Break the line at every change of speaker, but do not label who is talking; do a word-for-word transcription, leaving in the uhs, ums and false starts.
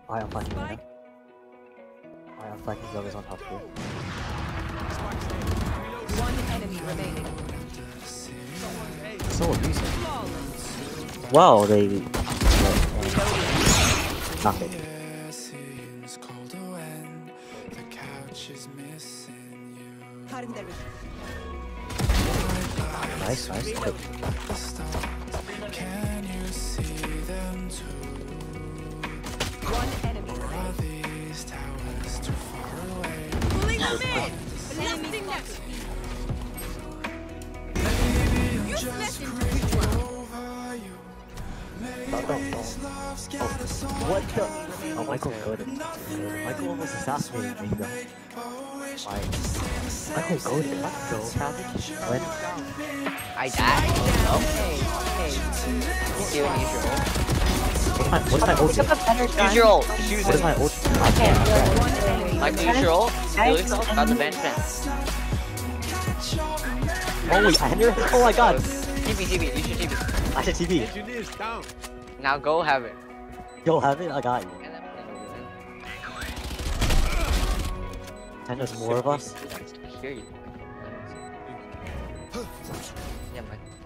I am flanking right now. I am flanking whoever's on top here.
One enemy remaining.
So abusive. Wow, they... Nothing. Nice, nice. Quick.
One enemy remaining. Pulling them in! Blasting them! Useless in
What the? Oh, Michael goaded. Michael almost assassinated me though. Why? Michael goaded. Let's go, Savage. When?
I died? Okay, okay. See what use your ult.
What's my, what's my ult?
Use your ult. Use
What is
it.
my ult? I can't.
Like, use your ult. Kill yourself. Got the bench fence.
Holy, I had your- oh my god.
T P, T P. Use your T P.
I should T V.
Now go have it.
Yo, have it? I got you. And there's more of us?
I hear you. Yeah, man.